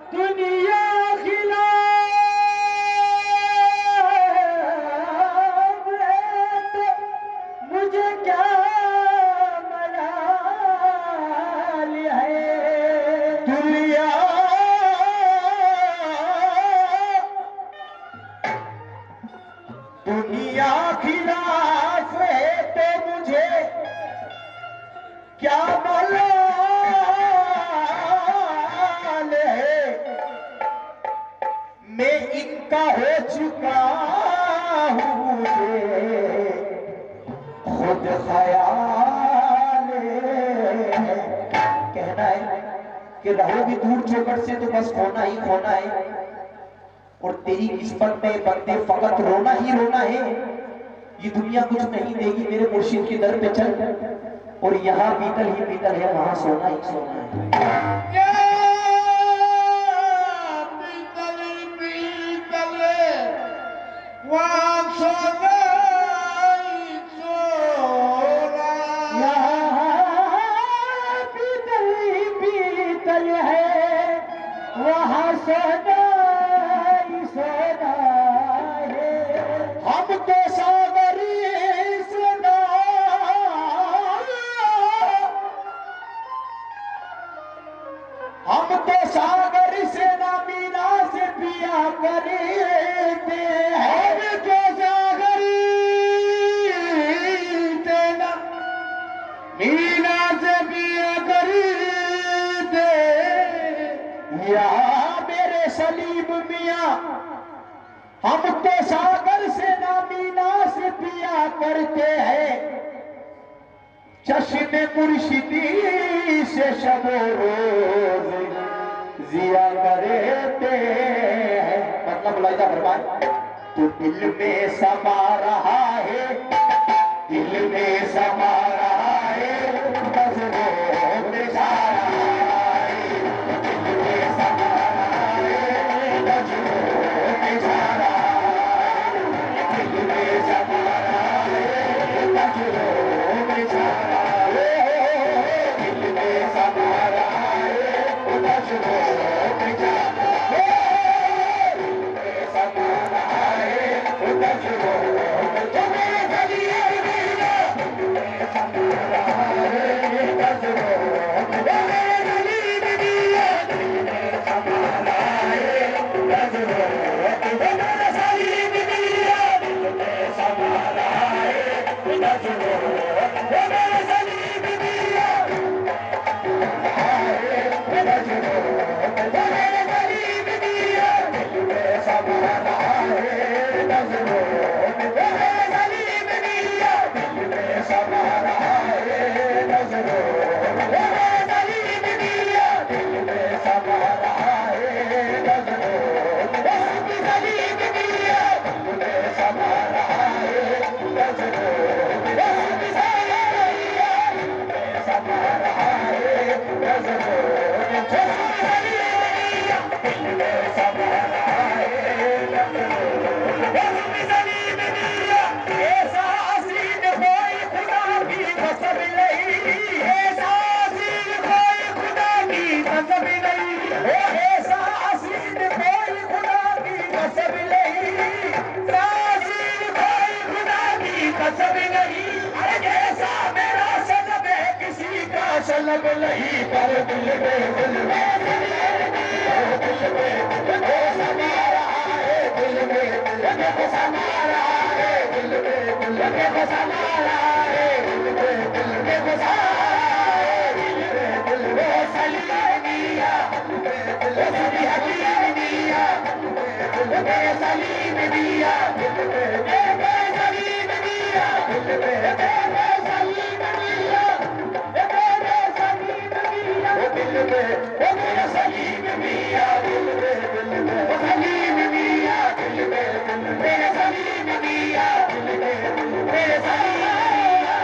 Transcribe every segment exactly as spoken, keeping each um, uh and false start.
दुनिया खिलाफ है तो मुझे क्या मलाल है। दुनिया दुनिया खिलाफ है तो मुझे क्या मलाल है। मैं इनका हो चुका हूँ मुझे खुद ख्याल है। कहना है कि रहोगी दूर चौकट से तो बस खोना ही खोना है, और तेरी किस्मत में बंदे फकत रोना ही रोना है। ये दुनिया कुछ नहीं देगी, मेरे मुर्शिद के दर पे चल, और यहाँ पीतल ही पीतल है, वहां सोना ही सोना है। पीतल ही पीतल है, वहां सोना ही सोना। यहाँ पीतल ही पीतल है, वहां सोना सोना है। हम तो सागरी सुना, हम तो सागर से ना मीना से पिया करते हैं। हम तो सागरी से ना मीना से पिया करते। यहाँ मेरे सलीम मियाँ हम तो सागर से ना मीना से पिया करते हैं। चश्मे मुर्शिदी से शबो रोज जिया करते हैं। मतलब लाइदा फरमान, तो दिल में समा रहा है, दिल में समा रहा है, नजरों में जा रहा है, दिल में समा रहा है, नजरों में जा रहा है, दिल में समा रहा है, नजरों में जा रहा है, दिल में समा रहा है, नजरों में जा रहा है, दिल में समा रहा है, नजरों में जा रहा लब नहीं पर दिल में दिल में दिल में दिल में समा रहा है, दिल में दिल में समा रहा है, दिल में दिल में समा रहा है, दिल में दिल में समा रहा है, दिल में दिल में सलीम मियां, दिल में दिल में हकीम मियां, दिल में सलीम मियां, दिल में सलीम मियां, दिल में सलीम मियां। दिल में वो मेरा सलीम मियां, दिल में दिल में वो सलीम मियां, दिल में दिल मेरा सलीम मियां, दिल में दिल मेरा सलीम मियां।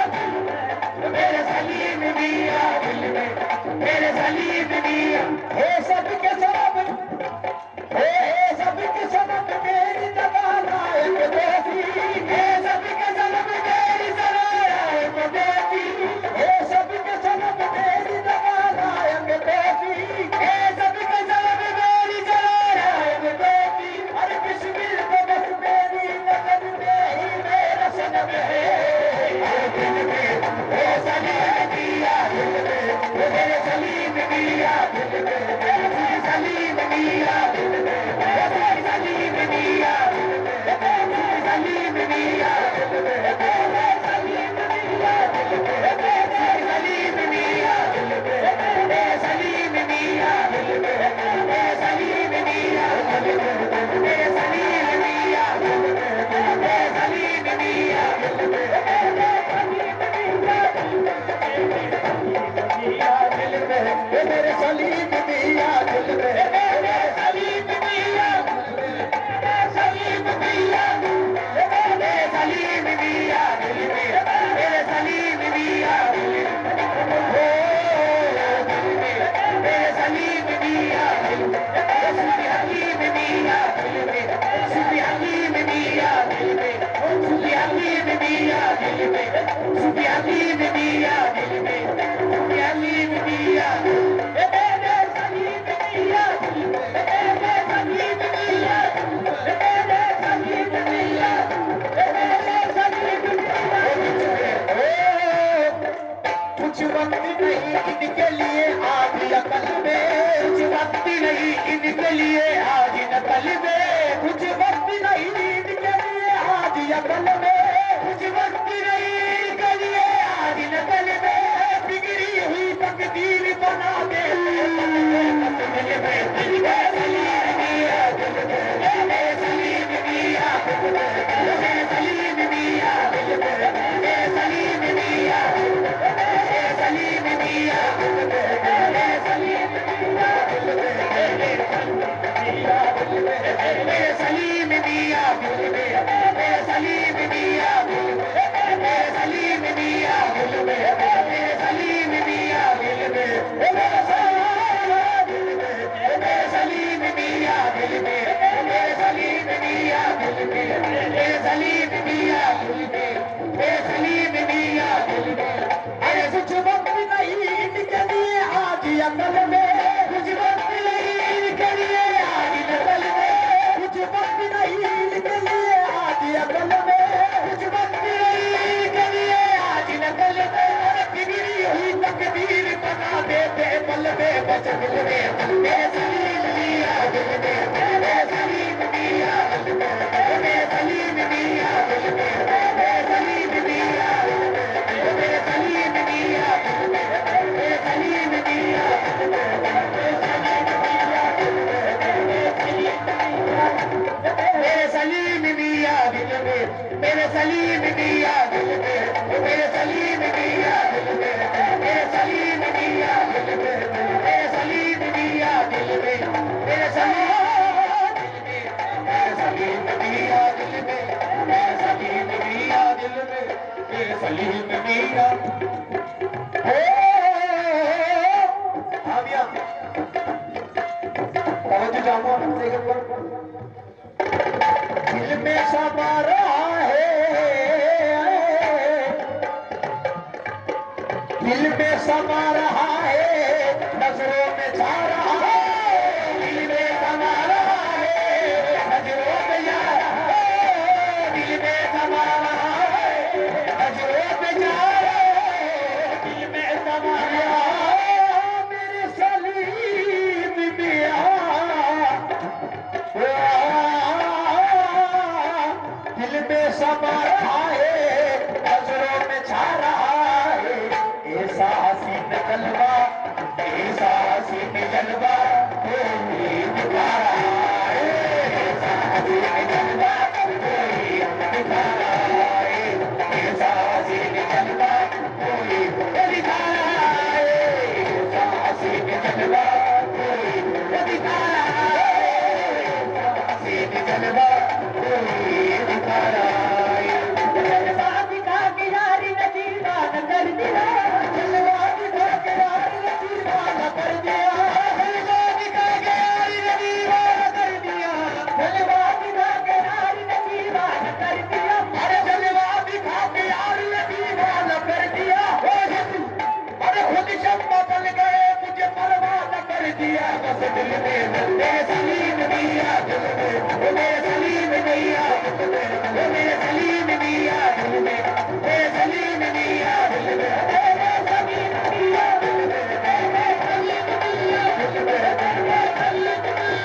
सलीम मियां दिल में, मेरे सलीम मियां दिल में, मेरे सलीम मियां दिल में, मेरे सलीम मियां दिल में, मेरे सलीम मियां दिल में, मेरे सलीम मियां दिल में, मेरे सलीम मियां दिल में, मेरे सलीम मियां। ओ आविया तवज्जो चाहूंगा अपने के ऊपर। दिल में समा रहा है, दिल में समा रहा है, नजरों में छा रहा है, दिल में समा रहा है, नजरों में जा रहा है, दिल में समा रहा है, नजरों में जा रहा है, दिल में समा रहा है, मेरे सलीम मियां दिल में समा रहा है, नजरों में छा रहा है, ऐसा हसीन जलवा, ऐसा हसीन जलवा कोई दिखा रहा है, ऐसा हसीन जलवा कोई दिखा रहा है, ऐसा हसीन जलवा कोई दिखा रहा है, ऐसा हसीन जलवा कोई दिखा रहा है, ऐसा हसीन जलवा कोई दिखा रहा है। जलवा दिखा के यारी ने दीवाना कर दिया, जलवा दिखा के यारी ने दीवाना कर दिया, जलवा दिखा के यारी ने दीवाना कर दिया, जलवा दिखा के यारी ने दीवाना कर दिया, अरे जलवा दिखा के यारी ने दीवाना कर दिया, अरे खुद शब बदल गए मुझे परवाह न कर दिया, बस दिल में मेरे सलीम मियां दिल में, मेरे सलीम मियां दिल में, मेरे सलीम मियां दिल में, मेरे सलीम मियां दिल में, मेरे सलीम मियां दिल में, मेरे सलीम मियां दिल में, मेरे सलीम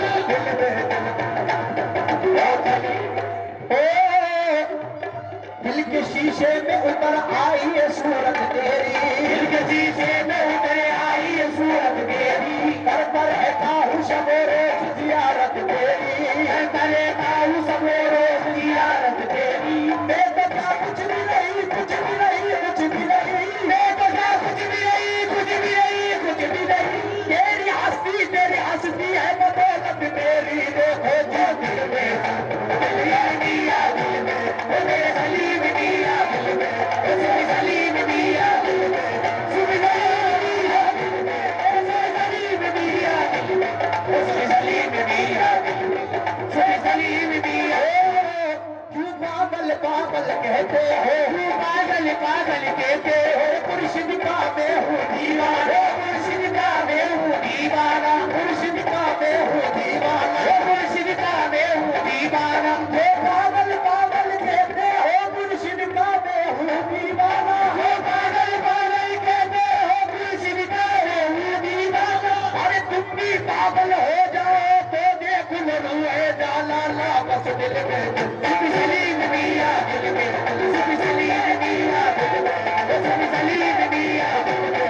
मियां दिल में। ओ दिल के शीशे में उतर आई है सूरत तेरी, दिल के शीशे में उतर आई है सूरत तेरी, कर कर है काहू शबो रोज जियारत तेरी, करे काहू शबो रोज जियारत तेरी, मैं बता कुछ भी नहीं, कुछ भी नहीं, कुछ भी नहीं, मैं बता कुछ भी नहीं, कुछ भी नहीं, कुछ भी नहीं, तेरी हस्ती तेरी हस्ती है बदौलत मेरी, देखो जो दिल में मियां दिल में, मेरे सलीम मियां दिल में, मेरे सलीम मियां दिल में, सलीम मियां दिल में, सलीम मियां दिल में, सलीम मियां दिल में, सलीम मियां। क्यों पागल पागल कहते हो, क्यों पागल पागल कहते हो, मुर्शिद का मैं हूँ दीवाना, मुर्शिद का मैं हूँ दीवाना, मुर्शिद का मैं हूँ दीवाना, मुर्शिद का मैं हूँ दीवाना, वो पागल पागल कहते हो, मुर्शिद का मैं हूँ दीवाना, वो पागल पागल कहते हो, मुर्शिद का मैं हूँ दीवाना, अरे तुम भी पागल हो जाओ तो देख लो रुए जाला ला बस दिल में, सलीम मियां दिल में, सलीम मियां दिल में, सलीम मियां दिल में,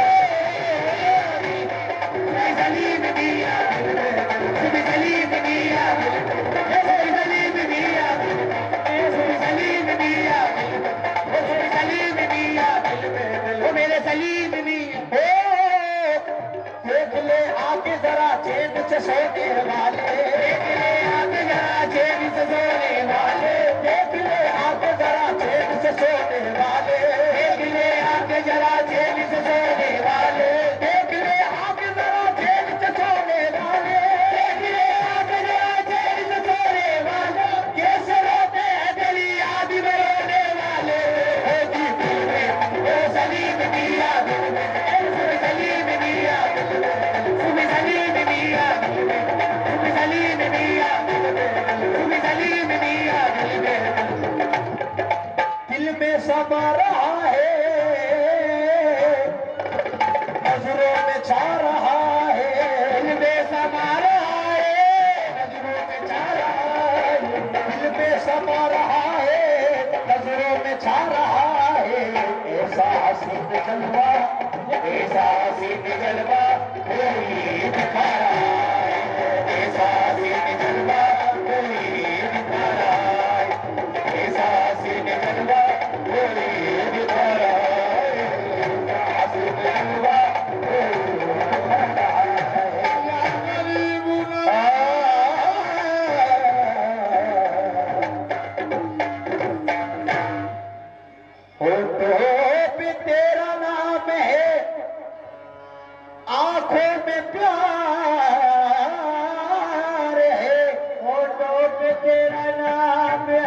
सलीम मियां दिल में, सलीम मियां दिल में, सलीम मियां दिल में, सलीम मियां दिल में, सलीम मियां दिल में, वो मेरे सलीम मियां। देख ले आके जरा चैन से सोने वाले, देख ले आके जरा चैन से सोने वाले, देख ले आके जरा चैन से सोने वाले, देख ले आके जरा चैन से सोने वाले, देख ले आके जरा चैन से सोने वाले, देख ले आके जरा चैन से सोने वाले, कैसे रोते हैं दिल याद में रोने वाले, ओ जी दिल में, ओ सलीम मियां दिल में, सलीम मियां दिल में, सलीम मियां दिल में, सलीम मियां दिल में, सलीम मियां दिल में, दिल में समा रहा है, नजरों में छा रहा है, दिल में समा रहा है, नजरों में छा रहा है, दिल में समा रहा है, नजरों में छा रहा है, ऐसा हसीन जलवा, ऐसा हसीन जलवा कोई दिखा रहा है, ऐसा हसीन जलवा कोई दिखा रहा है। होठों पे तेरा नाम है, आंखों में प्यार है। होठों पे तेरा नाम है,